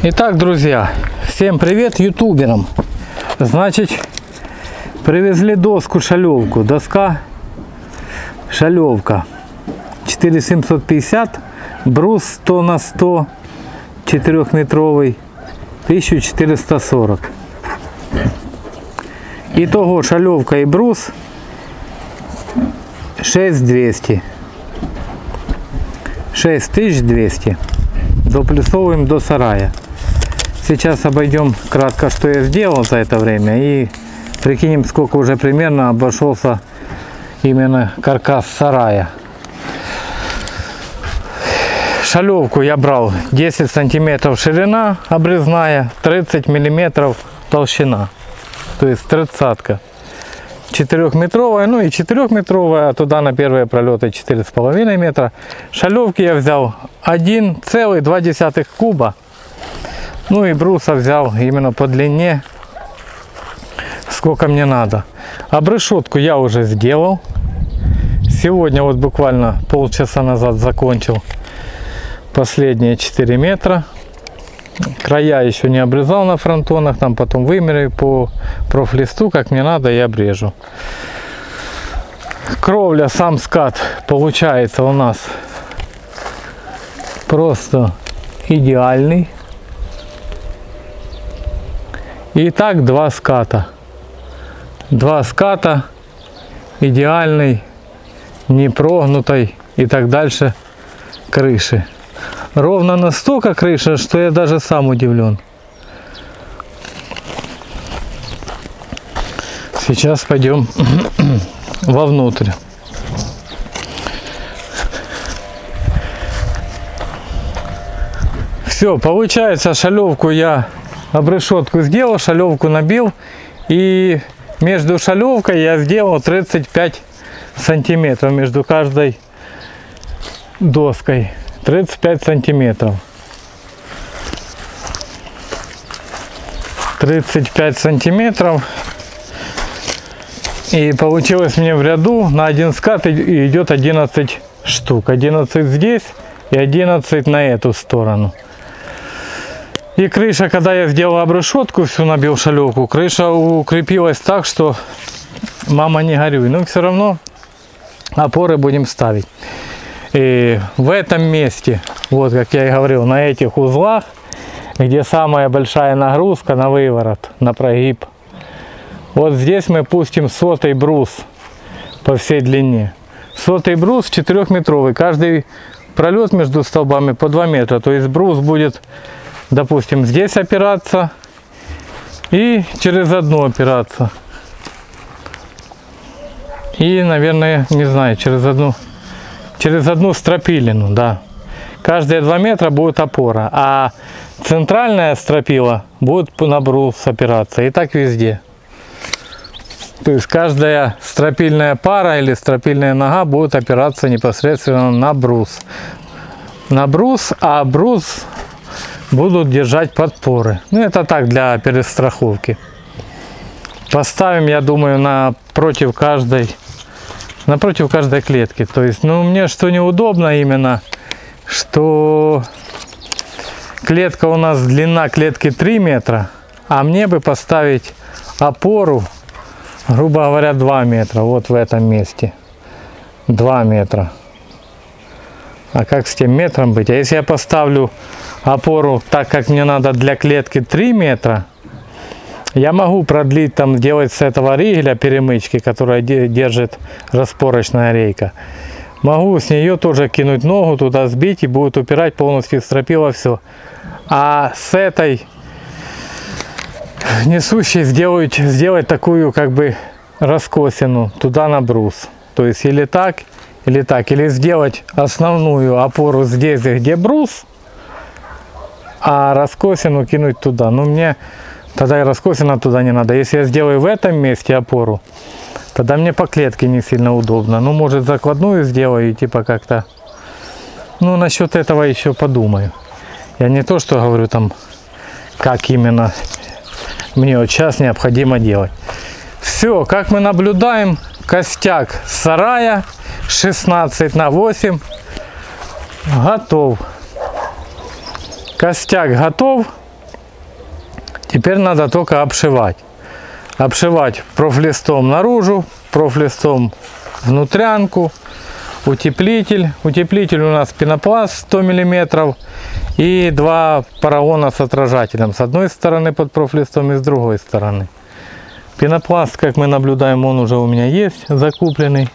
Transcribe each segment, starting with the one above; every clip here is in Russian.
Итак, друзья, всем привет ютуберам. Значит, привезли доску шалевку. Доска шалевка 4750, брус 100 на 100, 4-метровый, 1440. Итого шалевка и брус 6200. 6200. Доплюсовываем до сарая. Сейчас обойдем кратко, что я сделал за это время, и прикинем, сколько уже примерно обошелся именно каркас сарая. Шалевку я брал 10 сантиметров ширина обрезная, 30 миллиметров толщина, то есть 30-ка. 4-метровая, ну и 4-метровая, а туда на первые пролеты 4,5 метра. Шалевки я взял 1,2 куба. Ну и бруса взял именно по длине, сколько мне надо. Обрешетку я уже сделал. Сегодня вот буквально полчаса назад закончил последние 4 метра. Края еще не обрезал на фронтонах, там потом вымерю по профлисту, как мне надо, и обрежу. Кровля, сам скат получается у нас просто идеальный. И так два ската. Два ската идеальной, не прогнутой и так дальше крыши. Ровно настолько крыша, что я даже сам удивлен. Сейчас пойдем вовнутрь. Все, получается, шалевку я обрешетку сделал, шалевку набил, и между шалевкой я сделал 35 сантиметров между каждой доской. 35 сантиметров. 35 сантиметров. И получилось мне в ряду на один скат идет 11 штук. 11 здесь и 11 на эту сторону. И крыша, когда я сделал обрешетку, всю набил шалевку, крыша укрепилась так, что мама не горюй. Но все равно опоры будем ставить. И в этом месте, вот как я и говорил, на этих узлах, где самая большая нагрузка на выворот, на прогиб, вот здесь мы пустим 100-й брус по всей длине. 100-й брус 4-метровый, каждый пролет между столбами по 2 метра, то есть брус будет, допустим, здесь опираться и через одну опираться. И, наверное, не знаю, через одну стропилину, да. Каждые 2 метра будет опора, а центральная стропила будет на брус опираться, и так везде. То есть каждая стропильная пара или стропильная нога будет опираться непосредственно на брус. На брус, а брус будут держать подпоры. Ну, это так, для перестраховки. Поставим, я думаю, напротив каждой клетки. То есть, ну, мне что неудобно именно, что клетка у нас, длина клетки 3 метра, а мне бы поставить опору, грубо говоря, 2 метра. Вот в этом месте. 2 метра. А как с тем метром быть? А если я поставлю опору так, как мне надо для клетки 3 метра, я могу продлить, там, делать с этого ригеля перемычки, которая держит распорочная рейка. Могу с нее тоже кинуть ногу, туда сбить, и будет упирать полностью стропила, все. А с этой несущей сделать такую, как бы, раскосину туда на брус. То есть или так, или так. Или сделать основную опору здесь, где брус, а раскосину кинуть туда. Но мне тогда и раскосина туда не надо. Если я сделаю в этом месте опору, тогда мне по клетке не сильно удобно. Ну, может, закладную сделаю и типа как-то... Ну, насчет этого еще подумаю. Я не то, что говорю там, как именно мне вот сейчас необходимо делать. Все, как мы наблюдаем, костяк сарая 16 на 8 готов. Костяк готов. Теперь надо только обшивать. Обшивать профлистом наружу, профлистом внутрянку, утеплитель. Утеплитель у нас пенопласт 100 мм и 2 поролона с отражателем. С одной стороны под профлистом и с другой стороны. Пенопласт, как мы наблюдаем, он уже у меня есть, закупленный.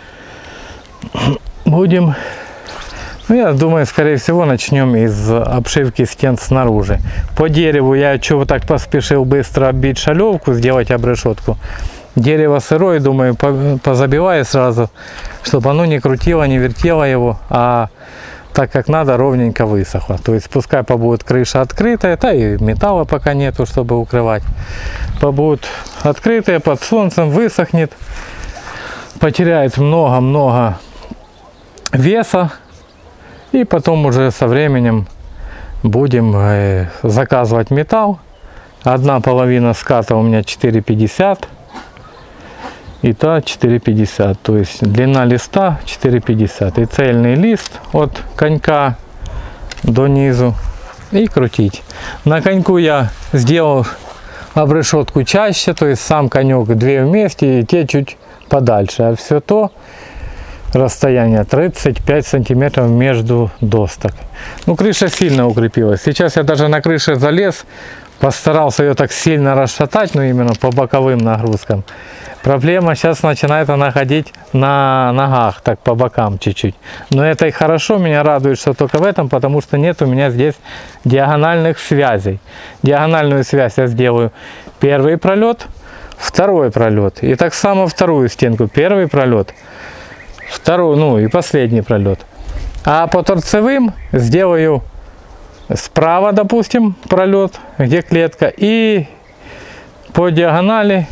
Будем, ну, я думаю, скорее всего, начнем из обшивки стен снаружи. По дереву я чего так поспешил быстро оббить шалевку, сделать обрешетку. Дерево сырое, думаю, позабиваю сразу, чтобы оно не крутило, не вертело его, а так как надо, ровненько высохло. То есть пускай побудет крыша открытая, да и металла пока нету, чтобы укрывать. Побудет открытая, под солнцем, высохнет, потеряет много-много веса. И потом уже со временем будем заказывать металл. Одна половина ската у меня 4,50. И та 4,50, то есть длина листа 4,50 и цельный лист от конька до низу и крутить. На коньку я сделал обрешетку чаще, то есть сам конек 2 вместе и те чуть подальше, а все то расстояние 35 сантиметров между досток. Ну, крыша сильно укрепилась. Сейчас я даже на крыше залез, постарался ее так сильно расшатать, но именно по боковым нагрузкам. Проблема сейчас начинает она ходить на ногах, так по бокам чуть-чуть. Но это и хорошо, меня радует, что только в этом, потому что нет у меня здесь диагональных связей. Диагональную связь я сделаю первый пролет, второй пролет. И так само вторую стенку, первый пролет, второй, ну и последний пролет. А по торцевым сделаю справа, допустим, пролет, где клетка, и по диагонали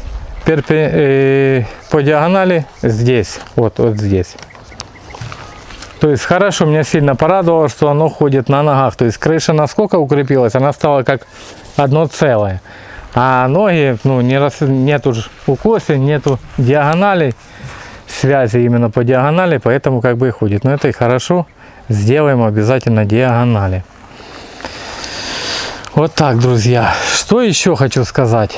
здесь, вот здесь. То есть хорошо, меня сильно порадовало, что оно ходит на ногах. То есть крыша насколько укрепилась, она стала как одно целое. А ноги, ну, нету укоса, нету диагоналей, связи именно по диагонали, поэтому как бы и ходит. Но это и хорошо, сделаем обязательно диагонали. Вот так, друзья. Что еще хочу сказать?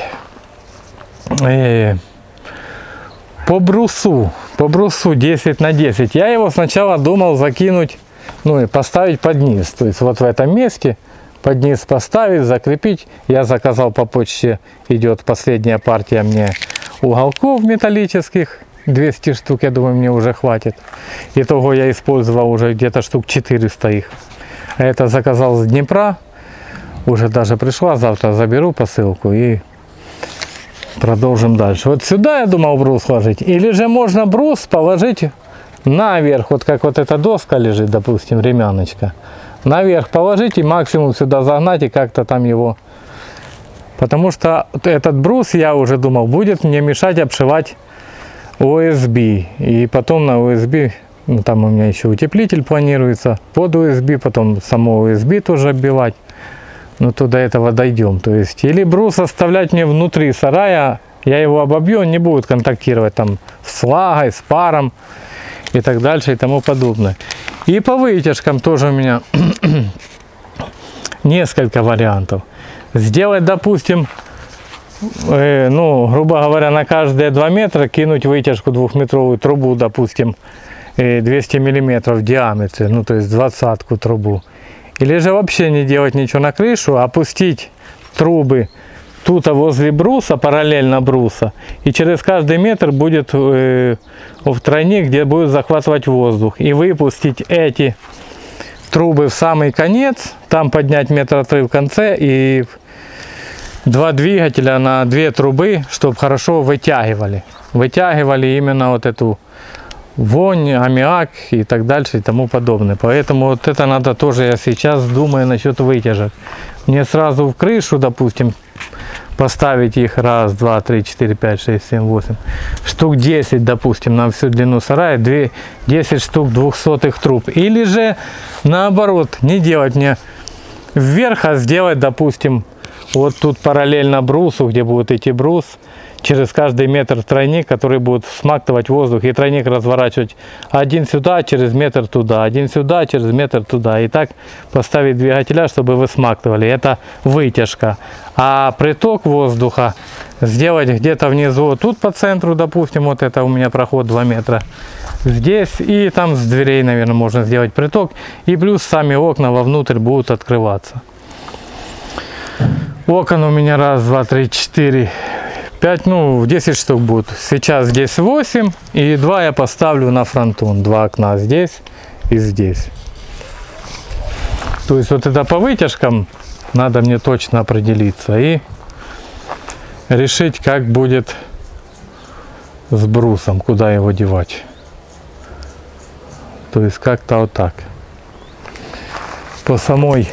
По брусу 10 на 10 я его сначала думал закинуть, ну и поставить под низ, то есть вот в этом месте под низ поставить, закрепить. Я заказал по почте, идет последняя партия мне уголков металлических, 200 штук, я думаю, мне уже хватит. Итого я использовал уже где-то штук 400 их. Это заказал с Днепра, уже даже пришла, завтра заберу посылку и продолжим дальше. Вот сюда я думал брус ложить. Или же можно брус положить наверх, вот как вот эта доска лежит, допустим, ремяночка. Наверх положить и максимум сюда загнать и как-то там его. Потому что этот брус, я уже думал, будет мне мешать обшивать USB. И потом на USB, ну, там у меня еще утеплитель планируется, под USB, потом само USB тоже оббивать. Ну, то до этого дойдем. То есть, или брус оставлять мне внутри сарая, я его обобью, он не будет контактировать там с влагой, с паром и так дальше и тому подобное. И по вытяжкам тоже у меня несколько вариантов. Сделать, допустим, ну, грубо говоря, на каждые 2 метра кинуть вытяжку 2-метровую трубу, допустим, 200 мм в диаметре, ну, то есть 20-ку трубу. Или же вообще не делать ничего на крышу, а опустить трубы тут возле бруса, параллельно бруса, и через каждый метр будет в тройник, где будет захватывать воздух, и выпустить эти трубы в самый конец, там поднять 1,3 метра в конце и 2 двигателя на 2 трубы, чтобы хорошо вытягивали именно вот эту вонь, аммиак и так дальше и тому подобное. Поэтому вот это надо тоже, я сейчас думаю насчет вытяжек. Мне сразу в крышу, допустим, поставить их 1, 2, 3, 4, 5, 6, 7, 8 штук 10, допустим, на всю длину сарая, 10 штук 200-х труб. Или же наоборот, не делать мне вверх, а сделать, допустим, Вот тут параллельно брусу, где будет идти брус, через каждый метр тройник, который будет смактывать воздух, и тройник разворачивать один сюда, через метр туда, один сюда, через метр туда. И так поставить двигателя, чтобы вы смактывали. Это вытяжка. А приток воздуха сделать где-то внизу, тут по центру, допустим, вот это у меня проход 2 метра. Здесь и там с дверей, наверное, можно сделать приток. И плюс сами окна вовнутрь будут открываться. Окон у меня 1, 2, 3, 4, 5, ну 10 штук будет. Сейчас здесь 8 и 2 я поставлю на фронтон. 2 окна здесь и здесь. То есть вот это по вытяжкам надо мне точно определиться и решить, как будет с брусом, куда его девать. То есть как-то вот так. По самой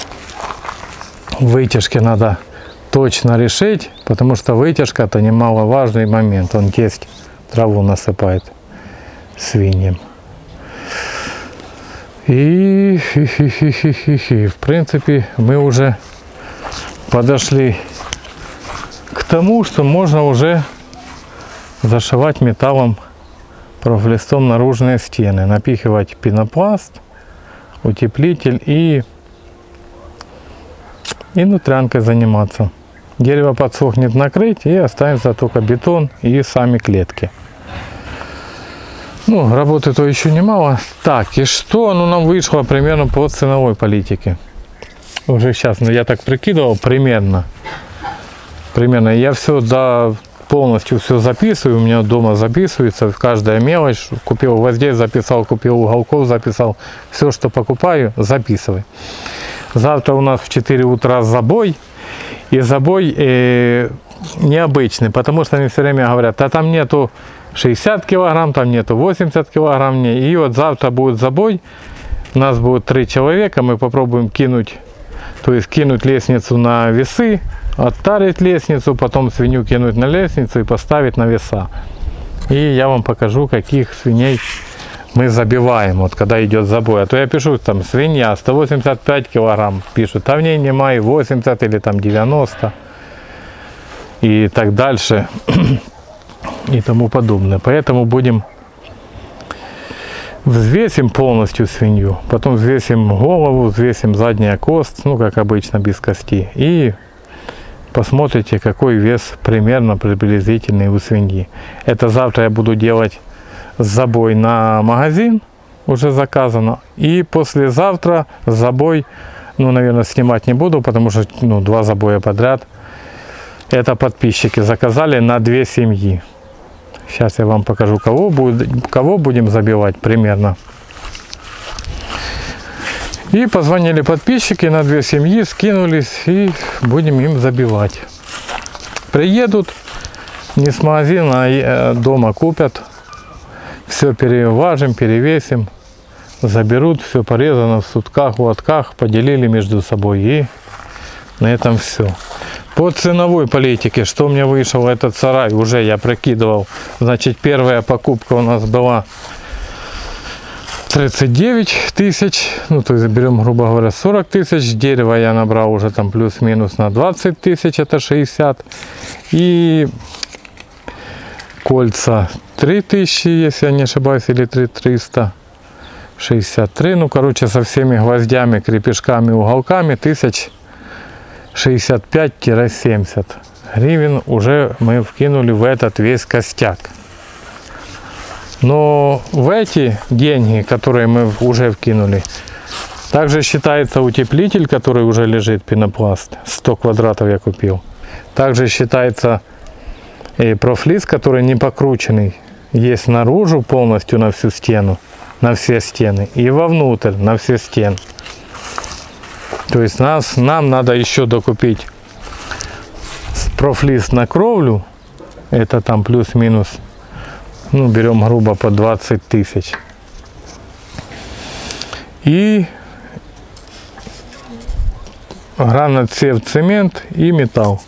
вытяжке надо точно решить, потому что вытяжка — это немаловажный момент. Он есть, траву насыпает свиньям. И в принципе мы уже подошли к тому, что можно уже зашивать металлом профлистом наружные стены, напихивать пенопласт, утеплитель и внутрянкой заниматься. Дерево подсохнет, накрыть, и останется только бетон и сами клетки. Ну, работы-то еще немало. Так, и что нам вышло примерно по ценовой политике? Уже сейчас, я так прикидывал, примерно. Я все полностью все записываю, у меня дома записывается каждая мелочь. Купил гвоздей, записал, купил уголков, записал. Все, что покупаю, записывай. Завтра у нас в 4 утра забой. И забой необычный, потому что они все время говорят, а там нету 60 килограмм, там нету 80 килограмм. И вот завтра будет забой, у нас будет 3 человека, мы попробуем кинуть лестницу на весы, оттарить лестницу, потом свинью кинуть на лестницу и поставить на веса. И я вам покажу, каких свиней мы забиваем, вот когда идет забой. А то я пишу, там свинья 185 килограмм, пишут, а в ней нема 80 или там 90 и так дальше и тому подобное. Поэтому взвесим полностью свинью, потом взвесим голову, взвесим задний кост, ну как обычно без кости, и посмотрите, какой вес примерно приблизительный у свиньи. Это завтра я буду делать забой на магазин, уже заказано, и послезавтра забой, наверное, снимать не буду, потому что 2 забоя подряд. Это подписчики заказали на 2 семьи. Сейчас я вам покажу, кого будем забивать примерно. И позвонили подписчики на 2 семьи, скинулись, и будем им забивать. Приедут не с магазина, а дома купят. Все переважим, перевесим, заберут, все порезано в сутках, лотках, поделили между собой, и на этом все. По ценовой политике, что у меня вышел этот сарай, уже я прикидывал. Значит, первая покупка у нас была 39 тысяч, то есть берем, грубо говоря, 40 тысяч. Дерево я набрал уже там плюс-минус на 20 тысяч, это 60. И кольца 3000, если я не ошибаюсь, или 3363. Короче, со всеми гвоздями, крепежками, уголками 1065-70 гривен уже мы вкинули в этот весь костяк. Но в эти деньги, которые мы уже вкинули, также считается утеплитель, который уже лежит, пенопласт, 100 квадратов я купил. Также считается и профлист, который не покрученный, есть наружу полностью на всю стену, на все стены, и вовнутрь на все стены. То есть нам надо еще докупить профлист на кровлю, это там плюс-минус, берем грубо по 20 тысяч. И граноцвет, цемент и металл.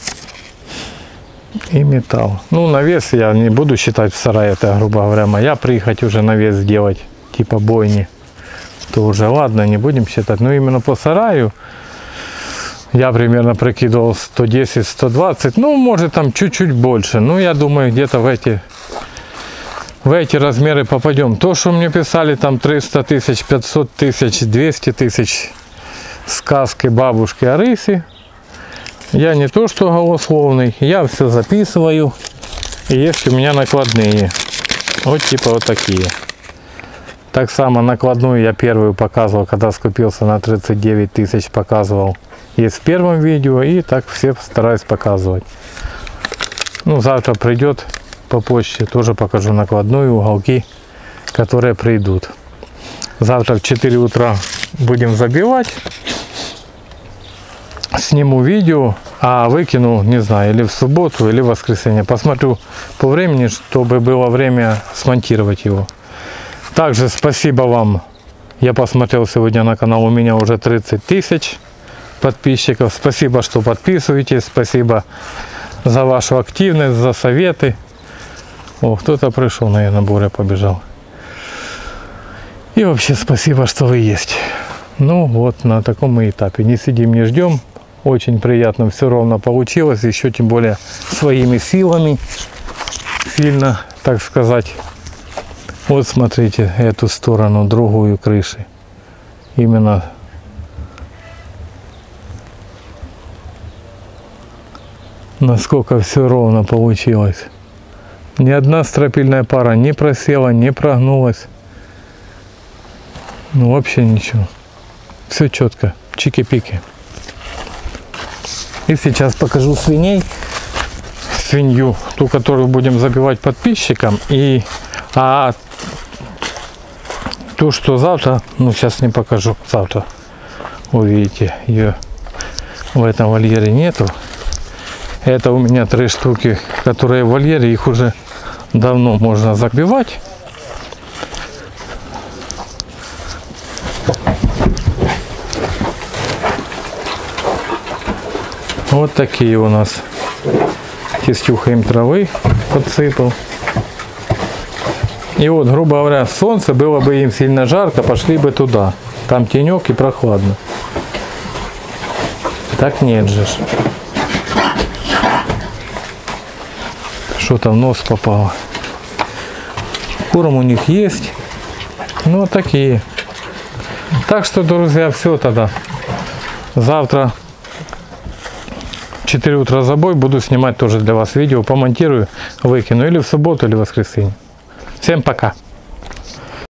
На вес я не буду считать в сарае, это, грубо говоря, моя прихоть уже на вес сделать, типа бойни. То уже ладно, не будем считать. Но именно по сараю Я примерно прикидывал 110-120, ну может там чуть-чуть больше. Ну я думаю где-то в эти размеры попадем. То, что мне писали там 300 тысяч, 500 тысяч, 200 тысяч сказки бабушки о рысе. Я не то что голословный, я все записываю. И есть у меня накладные. Вот типа вот такие. Так само накладную я первую показывал, когда скупился на 39 тысяч, показывал. Есть в первом видео, и так все стараюсь показывать. Ну, завтра придет по почте, тоже покажу накладную, уголки, которые придут. Завтра в 4 утра будем забивать. Сниму видео, а выкину, не знаю, или в субботу, или в воскресенье. Посмотрю по времени, чтобы было время смонтировать его. Также спасибо вам. Я посмотрел сегодня на канал, у меня уже 30 тысяч подписчиков. Спасибо, что подписываетесь. Спасибо за вашу активность, за советы. О, кто-то пришел, наверное, Боря побежал. И вообще спасибо, что вы есть. Ну вот на таком мы этапе. Не сидим, не ждем. Очень приятно, все ровно получилось. Еще тем более своими силами. Сильно, так сказать. Вот смотрите, эту сторону, другую крыши. Именно насколько все ровно получилось. Ни одна стропильная пара не просела, не прогнулась. Ну вообще ничего. Все четко. Чики-пики. И сейчас покажу свиней. Свинью, ту, которую будем забивать подписчикам. А то, что завтра, ну сейчас не покажу, завтра увидите, ее в этом вольере нету. Это у меня 3 штуки, которые в вольере, их уже давно можно забивать. Вот такие у нас. Тестюха им травы подсыпал. И вот, грубо говоря, солнце, было бы им сильно жарко, пошли бы туда. Там тенек и прохладно. Так нет же. Что-то в нос попало. Корм у них есть. Ну, вот такие. Так что, друзья, все тогда. Завтра в 4 утра забой. Буду снимать тоже для вас видео. Помонтирую, выкину. Или в субботу, или в воскресенье. Всем пока.